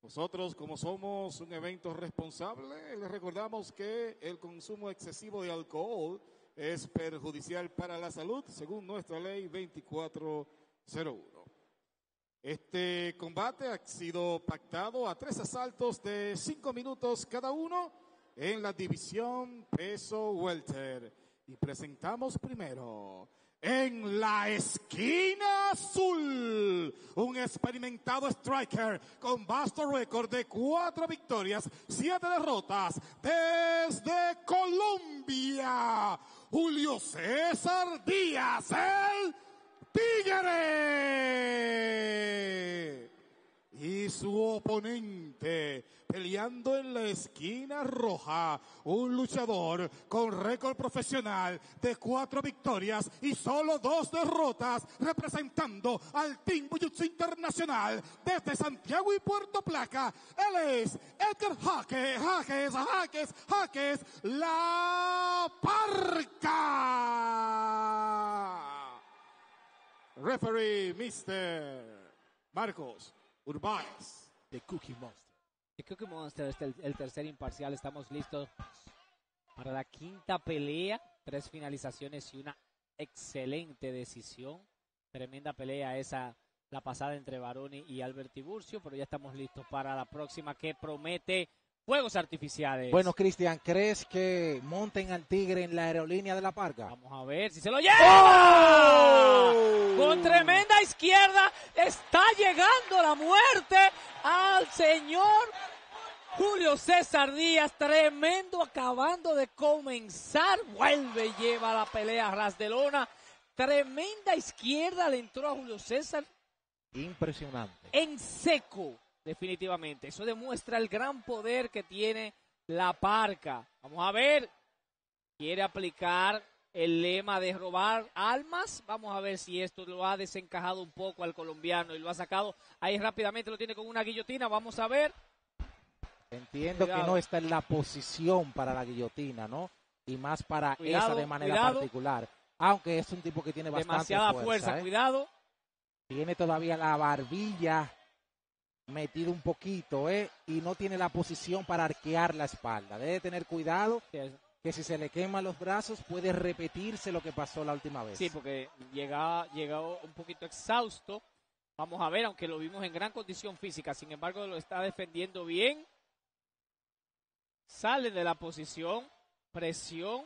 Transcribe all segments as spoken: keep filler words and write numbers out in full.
Nosotros, como somos un evento responsable, les recordamos que el consumo excesivo de alcohol es perjudicial para la salud, según nuestra ley veinticuatro cero uno. Este combate ha sido pactado a tres asaltos de cinco minutos cada uno en la división peso welter. Y presentamos primero, en la esquina azul, un experimentado striker con vasto récord de cuatro victorias, siete derrotas, desde Colombia, Julio César Díaz, el Tigre. Y su oponente, peleando en la esquina roja, un luchador con récord profesional de cuatro victorias y solo dos derrotas, representando al Team Jiu-Jitsu Internacional desde Santiago y Puerto Plata. Él es Edgar Jaques, Jaques, Jaques, Jaques, La Parca. Referee, mister Marcos Urbáez. The Cookie Monster. The Cookie Monster es el, el tercer imparcial. Estamos listos para la quinta pelea. Tres finalizaciones y una excelente decisión. Tremenda pelea esa, la pasada entre Baroni y Albert Tiburcio. Pero ya estamos listos para la próxima, que promete fuegos artificiales. Bueno, Cristian, ¿crees que monten al Tigre en la aerolínea de La Parca? Vamos a ver si se lo lleva. ¡Oh! Con tremenda izquierda está llegando la muerte al señor Julio César Díaz. Tremendo, acabando de comenzar. Vuelve, lleva la pelea a ras de lona. Tremenda izquierda le entró a Julio César. Impresionante. En seco, definitivamente. Eso demuestra el gran poder que tiene La Parca. Vamos a ver. Quiere aplicar el lema de robar almas. Vamos a ver si esto lo ha desencajado un poco al colombiano y lo ha sacado. Ahí rápidamente lo tiene con una guillotina. Vamos a ver. Entiendo cuidado, que no está en la posición para la guillotina, ¿no? Y más para cuidado, esa de manera cuidado. particular. Aunque es un tipo que tiene bastante demasiada fuerza. fuerza, ¿eh? Cuidado. Tiene todavía la barbilla metido un poquito, ¿eh? Y no tiene la posición para arquear la espalda. Debe tener cuidado. Sí, que si se le queman los brazos puede repetirse lo que pasó la última vez. Sí, porque llega, llega un poquito exhausto. Vamos a ver, aunque lo vimos en gran condición física, sin embargo lo está defendiendo bien. Sale de la posición, presión.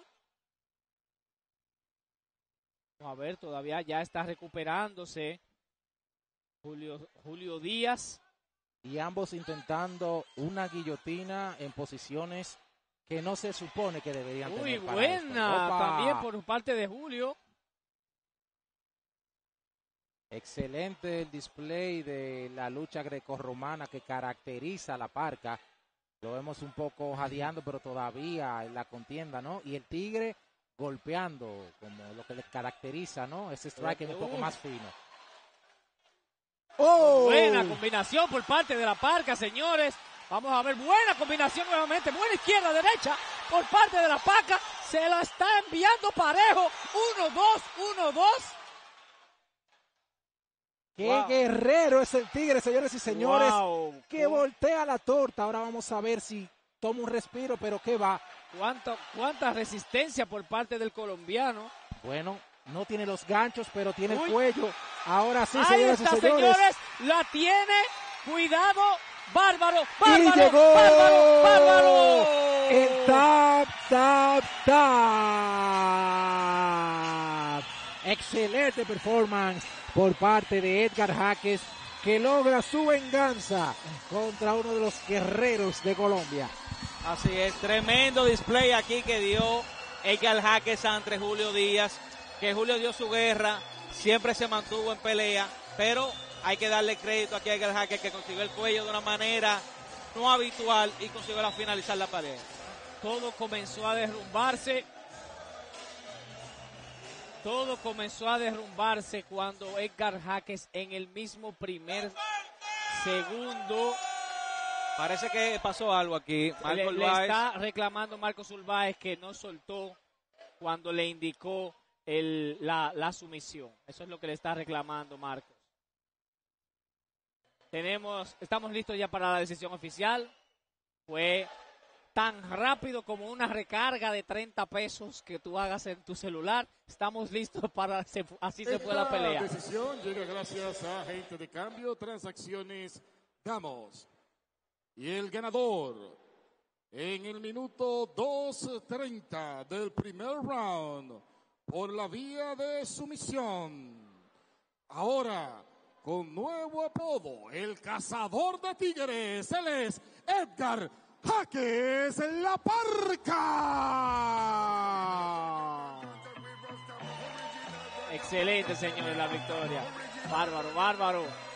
Vamos a ver, todavía ya está recuperándose Julio, Julio Díaz. Y ambos intentando una guillotina en posiciones que no se supone que deberían Muy tener. Muy buena, también por parte de Julio. Excelente el display de la lucha grecorromana que caracteriza a La Parca. Lo vemos un poco jadeando, pero todavía en la contienda, ¿no? Y el Tigre golpeando, como lo que le caracteriza, ¿no? Ese strike es un poco más fino. ¡Oh! Buena combinación por parte de La Parca, señores. Vamos a ver, buena combinación nuevamente, buena izquierda, derecha, por parte de La Parca. Se la está enviando parejo. Uno, dos, uno, dos. ¡Qué wow. guerrero es el Tigre, señores y señores! Wow. Que voltea la torta. Ahora vamos a ver si toma un respiro, pero ¿qué va? ¿Cuánto, cuánta resistencia por parte del colombiano? Bueno, no tiene los ganchos, pero tiene Uy. el cuello. Ahora sí, Ahí señores está, y señores. señores. La tiene. Cuidado. Bárbaro, bárbaro, y llegó bárbaro, bárbaro. El tap, tap, tap. Excelente performance por parte de Edgar Jaques, que logra su venganza contra uno de los guerreros de Colombia. Así es, tremendo display aquí que dio Edgar Jaques ante Julio Díaz, que Julio dio su guerra, siempre se mantuvo en pelea, pero hay que darle crédito aquí a Edgar Jaques, que consiguió el cuello de una manera no habitual y consiguió la finalizar la pared. Todo comenzó a derrumbarse. Todo comenzó a derrumbarse cuando Edgar Jaques en el mismo primer segundo. Parece que pasó algo aquí. Le, le está reclamando Marcos Urbáez que no soltó cuando le indicó el, la, la sumisión. Eso es lo que le está reclamando Marcos. Tenemos, estamos listos ya para la decisión oficial. Fue tan rápido como una recarga de treinta pesos que tú hagas en tu celular. Estamos listos para, se, así se fue la pelea. La decisión llega gracias a Agente de Cambio, Transacciones Damos. Y el ganador en el minuto dos treinta del primer round por la vía de sumisión. Ahora, con nuevo apodo, el cazador de tigres, él es Edgar Jaques La Parca. Excelente, señores, la victoria. Bárbaro, bárbaro.